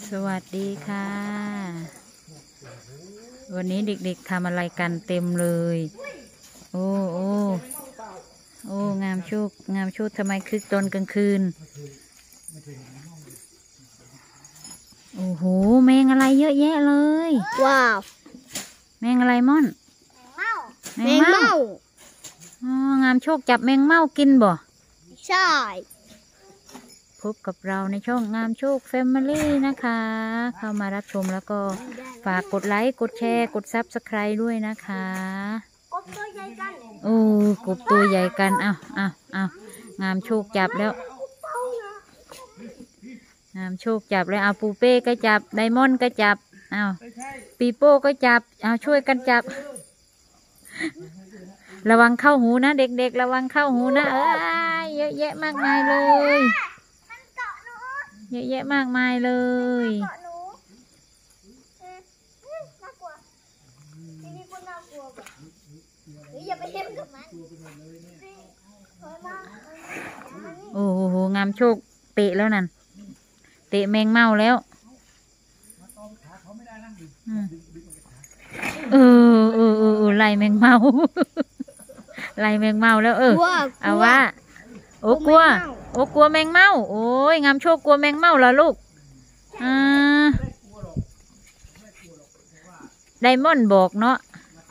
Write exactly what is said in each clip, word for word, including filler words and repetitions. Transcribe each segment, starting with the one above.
สวัสดีค่ะวันนี้เด็กๆทำอะไรกันเต็มเลยโอ้โอ้โอ้งามโชคงามโชคทำไมคึกตอนกลางคืนโอ้โหแมงอะไรเยอะแยะเลยว้าวแมงอะไรม่อนแมงเม่าอ๋องามโชคจับแมงเม่ากินบ่ใช่พบกับเราในช่องงามโชคแฟมิลี่นะคะเข้ามารับชมแล้วก็ฝากกดไลค์กดแชร์กดซับสไครต์ด้วยนะคะกบตัวใหญ่กันโอ้กบตัวใหญ่กันเอาเอาเอางามโชคจับแล้วงามโชคจับแล้วเอาปูเป้ก็จับไดมอนด์ก็จับเอาปีโป้ก็จับเอาช่วยกันจับระวังเข้าหูนะเด็กๆระวังเข้าหูนะเอ้ยเยอะแยะมากมายเลยเยอะแยะมากมายเลยโอ้โหงามโชคเตะแล้วนั่นเตะแมงเม่าแล้วเออเออเออไล่แมงเม่าไล่แมงเม่าแล้วเออเอาว่าโอ้กลัวโอ้กลัวแมงเม่าโอ้ยงามโชคกลัวแมงเม่าเหรอลูกอ่าไดมอนด์บอกเนาะ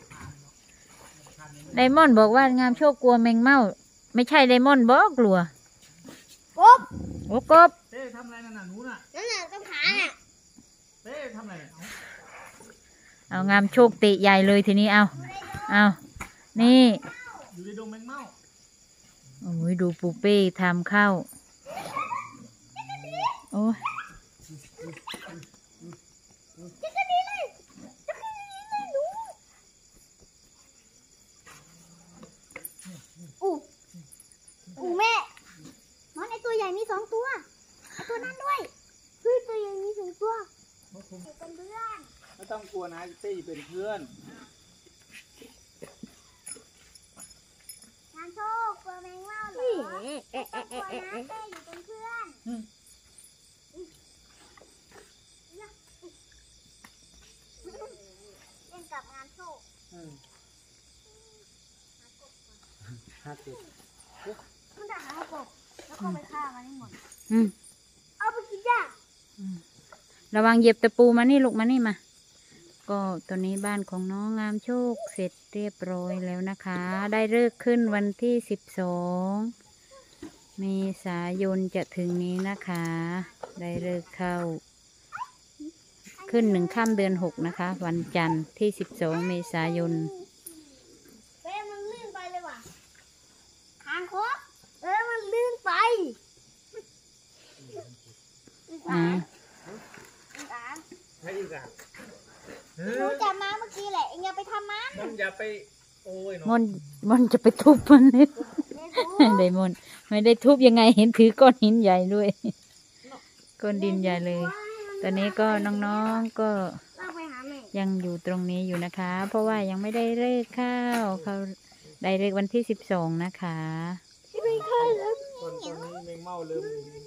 ไดมอนด์บอกว่างามโชคกลัวแมงเม่าไม่ใช่ไดมอนด์บอกกลัวกบโอ้กบเต้ทำอะไรนั่นน่ะหนูน่ะนั่นน่ะต้องขาน่ะเต้ทำอะไรเอางามโชคเตะใหญ่เลยทีนี้เอาเอานี่อยู่ในดงแมงเม่าโอ้ยดูปูเป้ทำเข้าโอ้ยอู้อู้แม่มอนไอตัวใหญ่มีสองตัวไอตัวนั้นด้วยเฮ้ยตัวใหญ่มีสองตัวเป็นเพื่อนไม่ต้องกลัวนะเต้เป็นเพื่อนงานโชคกลัวแมงเม่าเหรอไม่ต้องกลัวนะเต้อยู่เป็นเพื่อนเล่นกับงานโชคห้าสิบมันจะหากบแล้วก็ไปฆ่ามันให้หมดเอาไปกินย่าระวังเหยียบตะปูมานี่ลูกมานี่มาก็ตอนนี้บ้านของน้องงามโชคเสร็จเรียบร้อยแล้วนะคะได้ฤกษ์ขึ้นวันที่สิบสองเมษายนจะถึงนี้นะคะได้ฤกษ์เข้าขึ้นหนึ่งค่ำเดือนหกนะคะวันจันทร์ที่สิบสองเมษายนเอ้มันลื่นไปเลยว่ะทางโค้งเอ้มันลื่นไปอ่าให้อีกอ่ะหนูจับมาเมื่อกี้แหละเอ็งอย่าไปทำมันมันอย่าไปโอ้ยมนมนจะไปทุบมันนี่ได้มนไม่ได้ทุบยังไงเห็นถือก้อนหินใหญ่ด้วยก้อนดินใหญ่เลยตอนนี้ก็น้องๆก็ยังอยู่ตรงนี้อยู่นะคะเพราะว่ายังไม่ได้เลิกข้าวเขาได้เลิกวันที่สิบสองนะคะไม่ค่อยแล้วตอนนี้แมงเม่าเริ่ม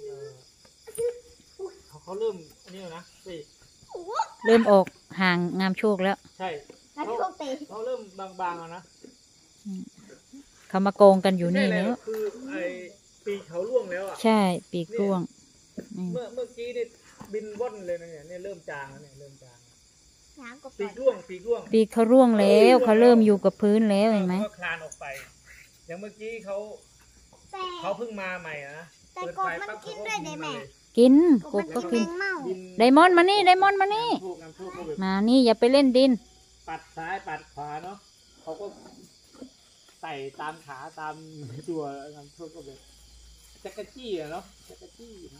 เขาเขาเริ่มนี่นะสิเริ่มออกห่างงามโชคแล้วใช่เขาเขาเริ่มบางๆแล้วนะเขามาโกงกันอยู่นี่เนอะคือไอปีกเขาล่วงแล้วอ่ะใช่ปีกล่วงเมื่อเมื่อกี้นี่บินว่อนเลยนะเนี่ยเนี่ยเริ่มจางแล้วเนี่ยเริ่มจางปีกล่วงปีกล่วงปีกเขาร่วงแล้วเขาเริ่มอยู่กับพื้นแล้วเห็นไหมก็คลานออกไปอย่างเมื่อกี้เขาเขาเพิ่งมาใหม่นะแต่กบมันกินด้วยได้ไหมกินกบก็กินไดมอนด์มานี่ไดมอนด์มานี่มานี่อย่าไปเล่นดินปัดซ้ายปัดขวาเนาะเขาก็ไต่ตามขาตามตัวงามโชคก็แบบจักรจี้อะเนาะจักรจี้นะ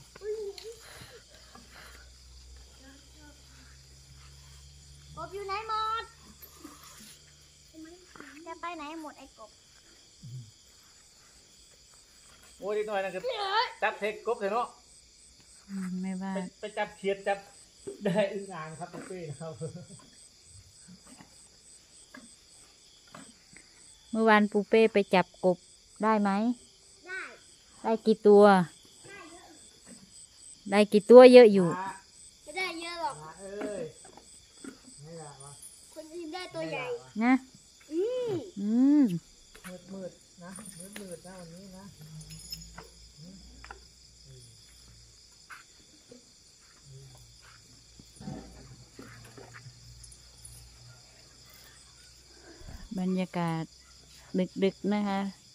กบอยู่ไหนหมดจะไปไหนหมดไอ้กบโอ้ยนิดหน่อยนะครับจับเทคกบเลยเนาะไม่ว่าไปจับเขียดจับได้อึ่งอ่างครับพี่นะครับเมื่อวานปูเป้ไปจับกบได้ไหมได้ได้กี่ตัวได้กี่ตัวเยอะอยู่ได้เยนะอืมอืมมืดมืดๆนะมืดมืดๆนะวันนี้นะบรรยากาศดึกๆนะคะ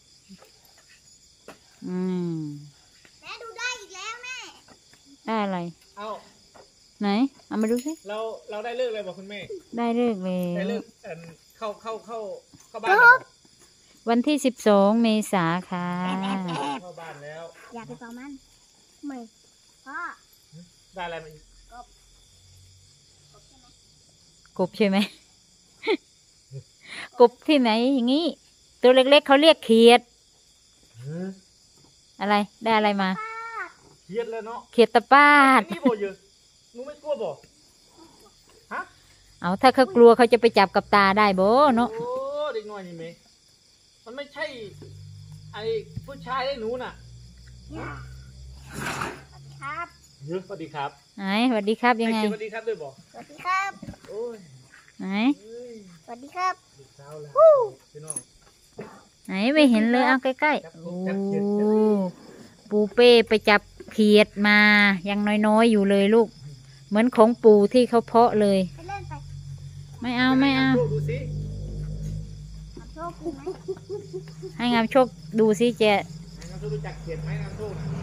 อืมแม่ดูได้อีกแล้วแม่ได้อะไรเอาไหน เอามาดูสิเราเราได้เลิกเลยบอกคุณแม่ได้เลิกแล้ได้วเลิกเอิ่มเข้าเข้าเข้าเข้าบ้านแล้วบอกวันที่สิบสองเมษาค่ะเข้าบ้านแล้วอย่าไปเป่ามันไม่พ่อได้อะไรมาอีกกบใช่ไหม กบที่ไหนอย่างนี้ ตัวเล็กๆเขาเรียกเขียด อะไร ได้อะไรมาเครียดเลยเนาะเขียดตะปาดนี่บ่เยอะหนูไม่กลัวบ่ฮะเอาถ้าเขากลัวเขาจะไปจับกับตาได้บ่เนาะโอ้เด็กน้อยนี่เมมันไม่ใช่ไอ้ผู้ชายไอ้หนูน่ะครับเยอะสวัสดีครับไหนสวัสดีครับยังไงให้เขียนสวัสดีครับด้วยบ่สวัสดีครับโอ้ยไหนเอ้ยสวัสดีครับดึกเช้าแล้วพี่น้องไหนไม่เห็นเลยเอาใกล้ๆ โอ้ปูเป้ไปจับเขียดมา ยังน้อยๆอยู่เลยลูก เหมือนของปูที่เขาเพาะเลยไปเล่นไปไม่เอาไม่เอาดูสิขอโชคดีไหมให้งามโชคดูสิเจให้น้ำโชครู้จักเขียนไหมน้ำโชคน่ะ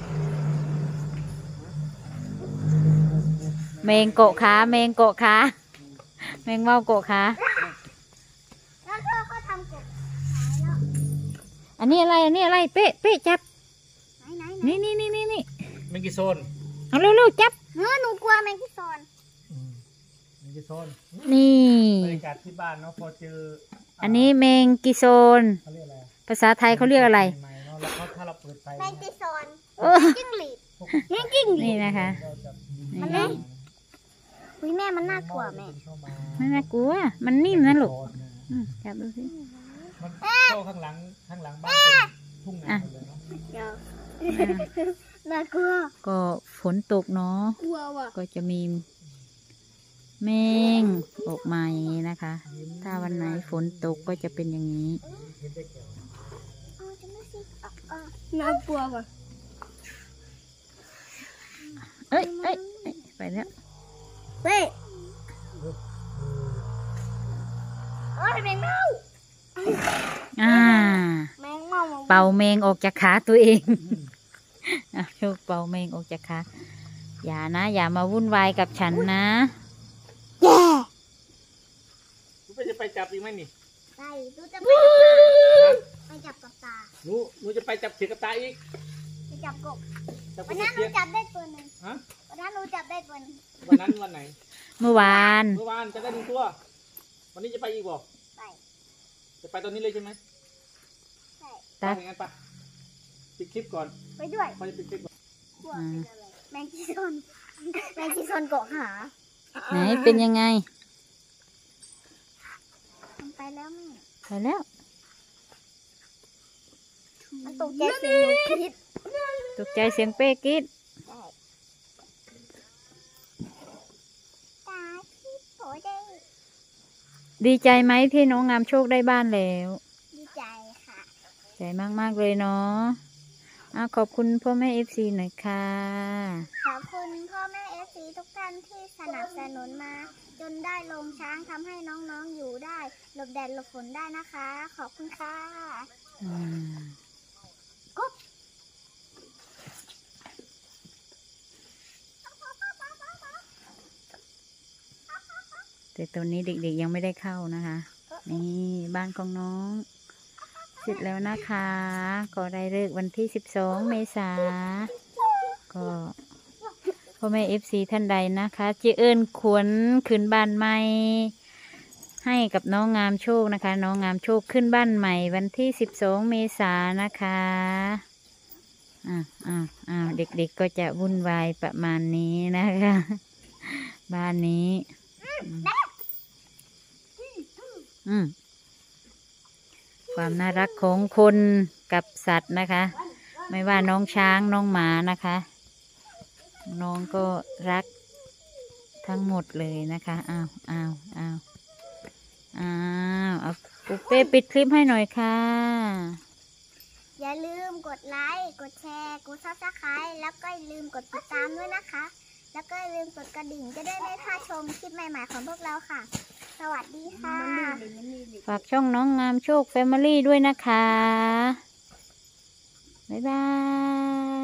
แมงเกาะขาแมงเกาะขาแมงเม่าเกาะขาแล้วก็เขาทำกบขายแล้วอันนี้อะไรอันนี้อะไรเป๊ะเป๊ะจับไหนไหนไหนนี่นี่นี่นี่นี่แมงกีโซนเอาเร็วๆจับเนื้อหนูกลัวแมงที่ซอนแมงกีโซนนี่บรรยากาศที่บ้านเนาะพอเจออันนี้แมงกิโซนเขาเรียกอะไรอะภาษาไทยเขาเรียกอะไรใหม่ๆเนาะแล้วก็ถ้าเราเปิดไฟแมงที่ซอนเออจิ้งหรีดพวกแมงจิ้งหรีนี่ดนะคะเราจะยิงนี่มันเล่น อุ้ยแม่มันน่ากลัวแม่เข้ามาไม่น่ากลัวมันนิ่มนะลูกโซนะอืมจับดูสิมันเข้าข้างหลังข้างหลังบ้านเป็นทุ่งนาหมดเลยเนาะเดี๋ยวอ่าน่ากลัวก็ฝนตกเนาะกลัวว่ะก็จะมีแมงออกมาอย่างนี้นะคะ ถ้าวันไหนฝนตกก็จะเป็นอย่างนี้เห็นได้แก่วเอาจะไม่สิอ่ะอ่ะน่ากลัวว่ะเอ้ยเอ้ยเอ้ยไปแล้วเฮ้ยเอ้ยแมงเม่าอ่าแมงเม่ามาเป่าแมงออกจากขาตัวเองอ่ะโชคเป่าแมงออกจากขาอย่านะ อย่ามาวุ่นวายกับฉันนะแย่หนูไปจะไปจับอีกไหมนี่ไปดูจะไปจับตาไปจับกับตาหนูหนูจะไปจับเขียดกับตาอีกไปจับกบจับกวับนนั้นหนูเขียดจับได้ตัวหนึ่งฮะวันนั้นหนูจับได้ตัวหนึ่งวันนั้นวันไหนเมื่อวานเมื่อวานจะได้หนึ่งตัว วันนี้จะไปอีกบ่ไปจะไปตอนนี้เลยใช่ไหมใช่ไปอย่างนั้นปะปิดคลิปก่อนไปด้วยพอจะปิดคลิปก่อนพวกเป็นอะไรแมงจีซอนแมงจีซอนเกาะหาไหนเป็นยังไงมันไปแล้วแม่ไปแล้วมันตกใจเสียงหนูคิดตกใจเสียงเป๊กกรีดได้ตาคิดโผล่ได้ดีใจไหมที่น้องงามโชคได้บ้านแล้วดีใจค่ะใจมากๆเลยเนาะอ่ะขอบคุณพ่อแม่เอฟซีหน่อยค่ะขอบคุณพ่อแม่เอฟซีทุกท่านที่สนับสนุนมา จนได้ลงช้างทำให้น้องๆอยู่ได้ หลบแดดหลบฝนได้นะคะ ขอบคุณค่ะอืมกุ๊บแต่ตอนนี้เด็กๆยังไม่ได้เข้านะคะ นี่บ้านของน้องเสร็จแล้วนะคะ ก็ได้เลิกวันที่สิบสองเมษาก็พ่อแม่เอฟซีท่านใดนะคะเจเอิญขวนขึ้นบ้านใหม่ให้กับน้องงามโชคนะคะ น้องงามโชคขึ้นบ้านใหม่วันที่สิบสองเมษานะคะอ่าอ่าอ่าเด็กๆก็จะวุ่นวายประมาณนี้นะคะ บ้านนี้อืมความน่ารักของคนกับสัตว์นะคะ ไม่ว่าน้องช้างน้องหมานะคะ น้องก็รักทั้งหมดเลยนะคะอ้าวอ้าวอ้าวอ้าวเอาปูเป้ปิดคลิปให้หน่อยค่ะอย่าลืมกดไลค์ กดแชร์ กดซับสไครต์แล้วก็อย่าลืมกดติดตามด้วยนะคะ แล้วก็อย่าลืมกดกระดิ่งจะได้ไม่พลาดชมคลิปใหม่ๆของพวกเราค่ะ สวัสดีค่ะฝากช่องน้องงามโชคแฟมิลี่ด้วยนะคะ บ๊ายบาย